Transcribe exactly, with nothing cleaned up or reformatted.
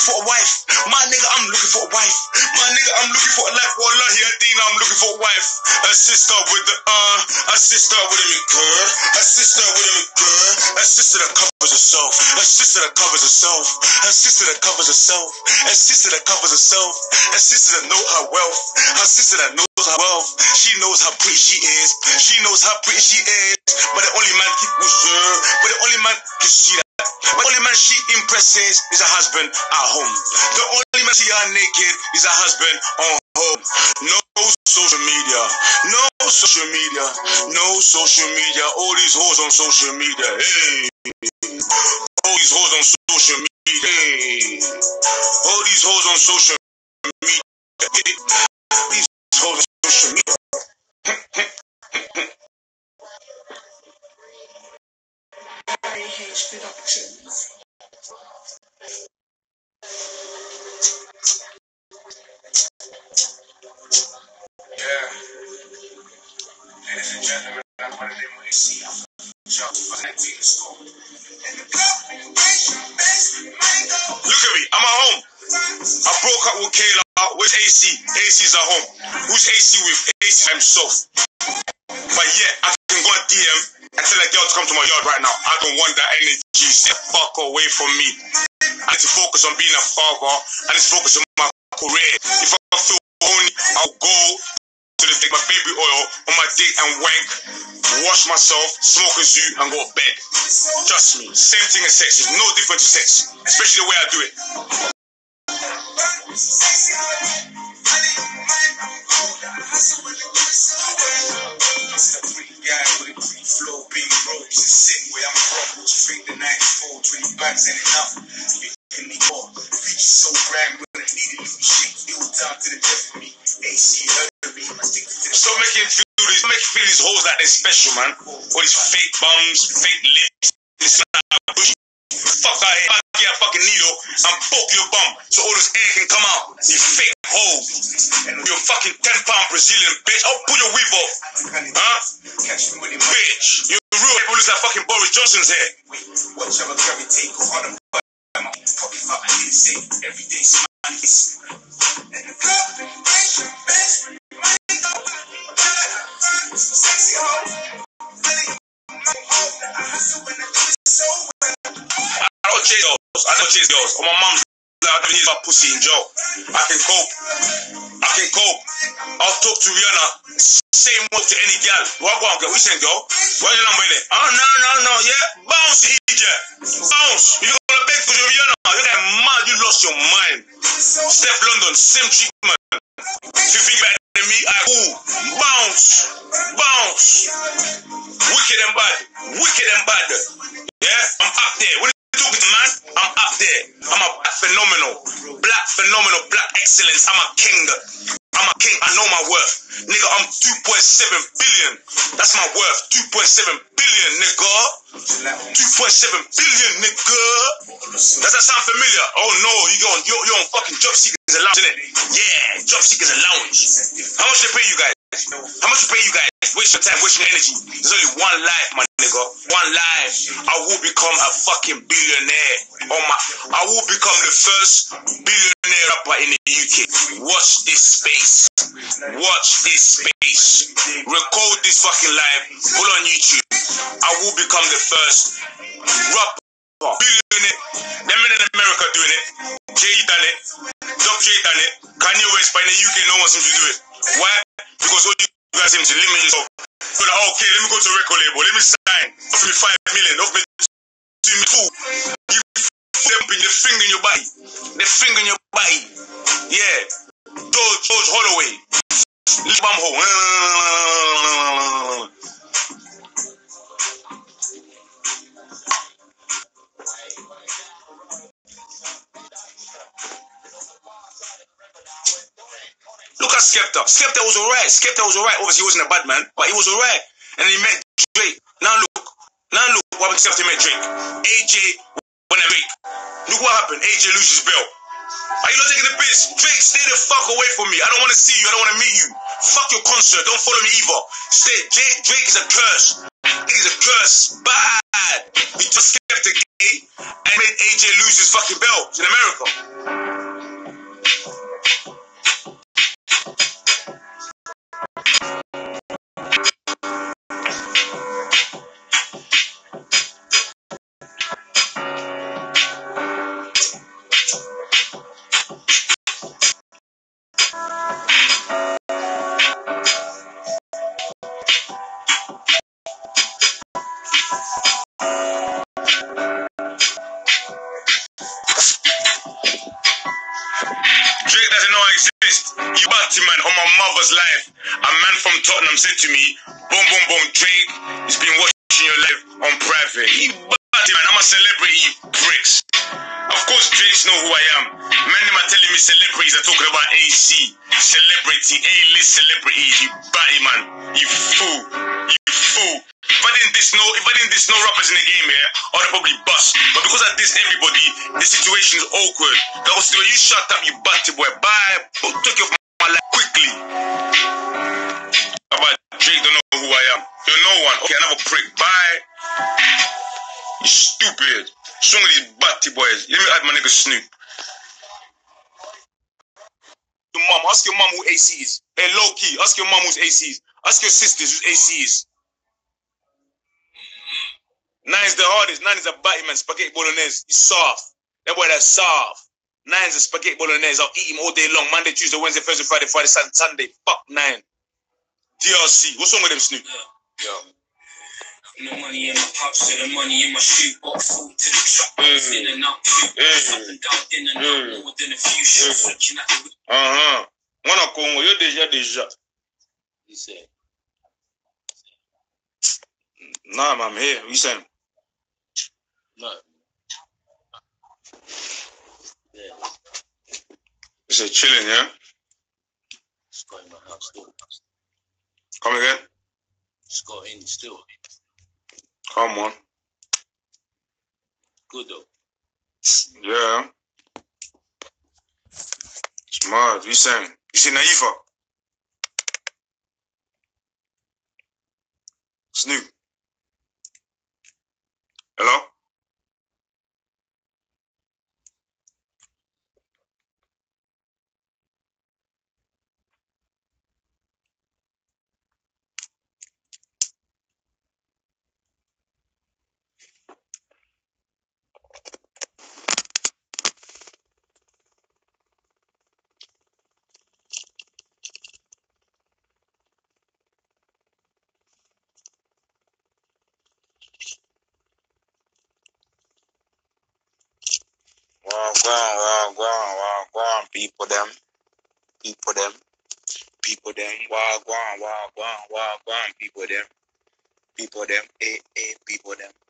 for a wife. My nigga, I'm looking for a wife. My nigga, I'm looking for a life. Wallahi, Adina, I'm looking for a wife. A sister with the, uh, a sister with a girl. A sister with a girl. A sister that covers herself. A sister that covers herself. A sister that covers herself. A sister that covers herself. A sister that knows her wealth. Her sister that knows her wealth. She knows how pretty she is. She knows how pretty she is. But the only man keep with her. But the only man can see that. The only man she impresses is her husband at home. The only man she are naked is her husband on home. No social media. No social media. No social media. All these hoes on social media. Hey. All these hoes on social media. Hey. All these hoes on social media. Hey. These hoes on social media. Productions. Yeah. Ladies and gentlemen, I'm one of them when you see I'm jump for that team score. Look at me, I'm at home. I broke up with Kayla. Where's A C? A C's at home. Who's A C with? A C himself. But yeah, I can go on D M and tell a girl to come to my yard right now. I don't want that energy. Step fuck away from me. I need to focus on being a father. I need to focus on my career. If I feel horny, I'll go to the take my baby oil on my dick and wank, wash myself, smoke a zoo, and go to bed. Trust me, same thing as sex. It's no different to sex, especially the way I do it. Guy with a pretty flow, big ropes, and sitting where I'm from. What you think the ninety-four, twenty bags ain't enough? You can need more. Bitch is so grand, when I need a new shit, it will talk to the death of me. A C heard me, my stick to the. So make him feel these, make you feel these hoes like they're special, man. All these fake bums, fake lips, this bullshit. Fuck out here, I'll get a fucking needle and poke your bum so all this air can come out. You fake hoe. You're a fucking ten pound Brazilian bitch. I'll pull your weave off. Huh? Bitch. You're real people lose that fucking Boris Johnson's hair. Watch how I gravitate, go hard and I'm fucking fucking here to say every day smiling. And the club, raise your best. Sexy hoe. I hustle when I do it so well. I don't chase girls. I don't chase girls. On my mom's I don't need my pussy in jail. I can cope. I can cope. I'll talk to Rihanna. Same word to any girl. What go on, girl? We saying, girl? What's your number there? Oh, no, no, no. Yeah? Bounce, Egypt. Bounce. You're going to beg for your Rihanna. You're getting mad. You lost your mind. Steph London, same treatment. If you think better than me, I ooh. Bounce. Bounce. Wicked and bad. Wicked and bad. Yeah? I'm up there. What talking, man? I'm up there. I'm a black phenomenal. Black phenomenal. Black excellence. I'm a king. I'm a king. I know my worth. Nigga, I'm two point seven billion. That's my worth. two point seven billion, nigga. two point seven billion, nigga. Does that sound familiar? Oh no, you go on, you're, you're on fucking job seekers allowance, innit? Yeah, job seekers allowance. How much they pay you guys? How much they pay you guys? Waste your time, waste your energy. There's only one life, my nigga. One life. I will become a fucking billionaire. Oh my, I will become the first billionaire rapper in the U K. Watch this space. Watch this space. Record this fucking live. Put on YouTube. I will become the first rapper. Billionaire. Them men in America doing it. Jay done it. Doc J done it. Kanye West, but in the U K no one seems to do it. Why? Because all you guys seem to limit yourself. So like, okay, let me go to a record label. Let me sign. Offer me five million. Offer me two million. You them in the finger in your body. The finger in your body. Yeah. George, George Holloway. Lip bum hole. Look at Skepta. Skepta was alright. Skepta was alright. Obviously, he wasn't a bad man, but he was alright. And he met Drake. Now look. Now look what happened to Skepta met Drake. A J went at Drake. Look what happened. A J loses belt. Are you not taking the piss? Drake, stay the fuck away from me. I don't want to see you. I don't want to meet you. Fuck your concert. Don't follow me either. Stay. Drake, Drake is a curse. Drake is a curse. Bad. He took Skepta gay. and made A J lose his fucking belt in America. Drake doesn't know I exist. You batty man on my mother's life. A man from Tottenham said to me, boom, boom, boom, Drake has been watching your life on private. You batty man, I'm a celebrity, you pricks. Of course, Drakes know who I am. Men them are telling me celebrities are talking about A C. Celebrity, A-list celebrities, you batty man. You fool. You fool. If I didn't diss no, if I didn't diss no rappers in the game here, I'd probably bust. But because I diss everybody, the situation is awkward. That was when you shut up, you batty boy. Bye. Took you off my life quickly. About Drake don't know who I am. You're no one. Okay, another prick. Bye. You stupid. Some of these batty boys. Let me add my nigga Snoop. Your mom. Ask your mom who A C is. Hey, low key. Ask your mom who's A C is. Ask your sisters who's A C is. Nine's the hardest. Nine is a batty man. Spaghetti bolognese. He's soft. That boy that's soft. Nine's a spaghetti bolognese. I'll eat him all day long. Monday, Tuesday, Wednesday, Thursday, Friday, Friday, Saturday, Sunday. Fuck nine. D R C. What's wrong with them, Snoop? Yo. No money in my pouch, so the money in my shoe box. Full to the truck, box in and out. Shoot up and down, in and out. More than a few shots. Looking at the. Uh huh. Mwana Congo, yo déjà déjà. He said. Nah, I'm here. What you saying? No. Yeah. You said chilling, yeah? Just got in my house still. Come again? Just got in still. Come on. Good though. Yeah. Smart. What you saying? You see Naifa? Snoop. Hello? Wagwan, wagwan, wagwan, people them, people them, people them, wagwan, wagwan, wagwan, people them, people them, eh, eh, people them.